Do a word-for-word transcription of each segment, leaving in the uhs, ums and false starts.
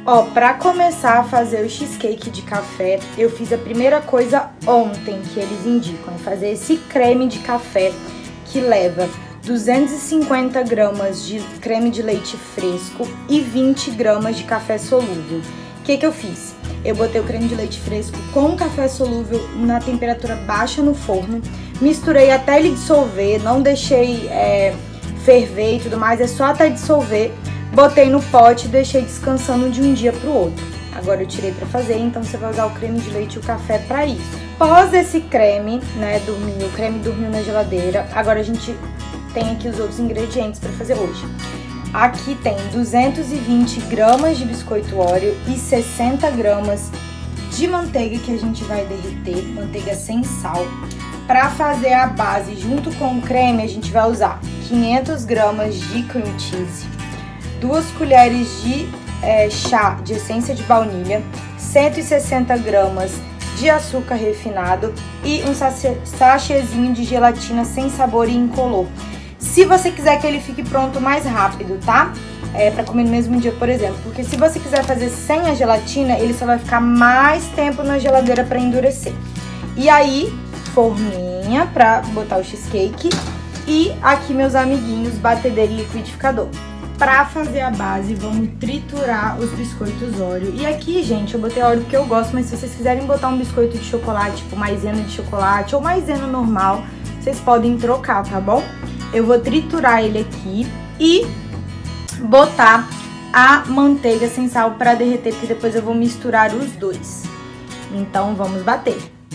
Ó, pra começar a fazer o cheesecake de café, eu fiz a primeira coisa ontem que eles indicam, é fazer esse creme de café que leva duzentos e cinquenta gramas de creme de leite fresco e vinte gramas de café solúvel. O que que eu fiz? Eu botei o creme de leite fresco com o café solúvel na temperatura baixa no forno, misturei até ele dissolver, não deixei é, ferver e tudo mais, é só até dissolver. Botei no pote e deixei descansando de um dia pro outro. Agora eu tirei pra fazer, então você vai usar o creme de leite e o café pra isso. Após esse creme, né, dormir, o creme dormiu na geladeira, agora a gente tem aqui os outros ingredientes pra fazer hoje. Aqui tem duzentos e vinte gramas de biscoito Oreo e sessenta gramas de manteiga que a gente vai derreter, manteiga sem sal. Pra fazer a base junto com o creme, a gente vai usar quinhentas gramas de cream cheese, duas colheres de é, chá de essência de baunilha, cento e sessenta gramas de açúcar refinado e um sachêzinho de gelatina sem sabor e incolor. Se você quiser que ele fique pronto mais rápido, tá? É, pra comer no mesmo dia, por exemplo. Porque se você quiser fazer sem a gelatina, ele só vai ficar mais tempo na geladeira pra endurecer. E aí, forminha pra botar o cheesecake e aqui meus amiguinhos, batedeira e liquidificador. Pra fazer a base, vamos triturar os biscoitos Oreo. E aqui, gente, eu botei Oreo porque eu gosto, mas se vocês quiserem botar um biscoito de chocolate, tipo maisena de chocolate ou maisena normal, vocês podem trocar, tá bom? Eu vou triturar ele aqui e botar a manteiga sem sal pra derreter, porque depois eu vou misturar os dois. Então, vamos bater.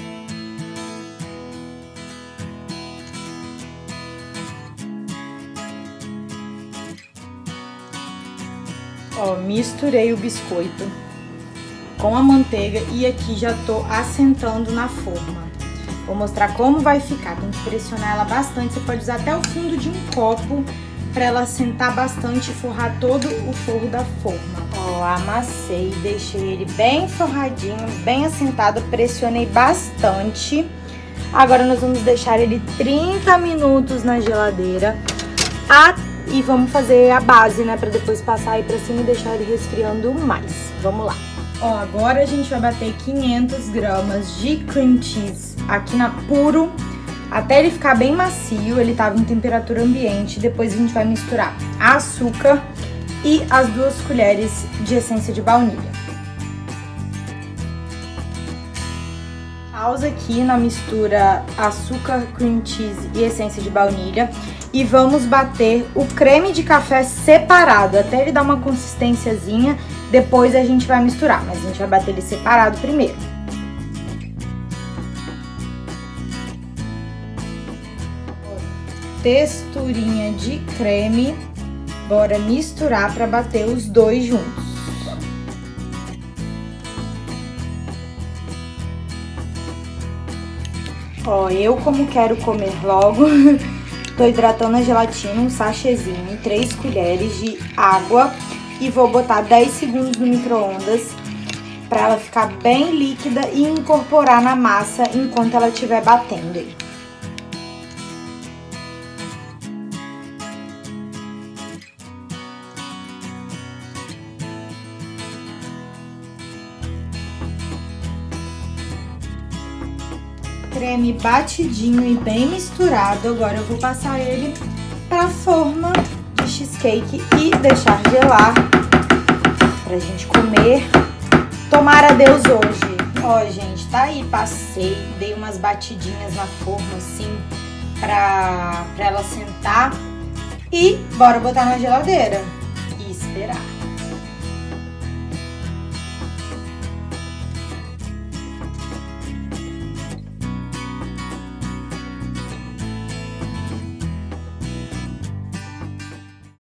Ó, misturei o biscoito com a manteiga e aqui já tô assentando na forma. Vou mostrar como vai ficar, tem que pressionar ela bastante, você pode usar até o fundo de um copo pra ela assentar bastante e forrar todo o forro da forma. Ó, amassei, deixei ele bem forradinho, bem assentado, pressionei bastante. Agora nós vamos deixar ele trinta minutos na geladeira até e vamos fazer a base, né, pra depois passar aí pra cima e deixar ele resfriando mais. Vamos lá. Ó, agora a gente vai bater quinhentas gramas de cream cheese aqui na puro, até ele ficar bem macio, ele tava em temperatura ambiente. Depois a gente vai misturar açúcar e as duas colheres de essência de baunilha. Pausa aqui na mistura açúcar, cream cheese e essência de baunilha. E vamos bater o creme de café separado, até ele dar uma consistênciazinha, depois a gente vai misturar, mas a gente vai bater ele separado primeiro. Texturinha de creme, bora misturar para bater os dois juntos. Ó, eu como quero comer logo... Tô hidratando a gelatina, um sachêzinho, três colheres de água e vou botar dez segundos no micro-ondas pra ela ficar bem líquida e incorporar na massa enquanto ela estiver batendo aí. Creme batidinho e bem misturado, agora eu vou passar ele pra forma de cheesecake e deixar gelar pra gente comer. Tomara Deus hoje. Ó, gente, tá aí, passei, dei umas batidinhas na forma assim pra, pra ela sentar e bora botar na geladeira e esperar.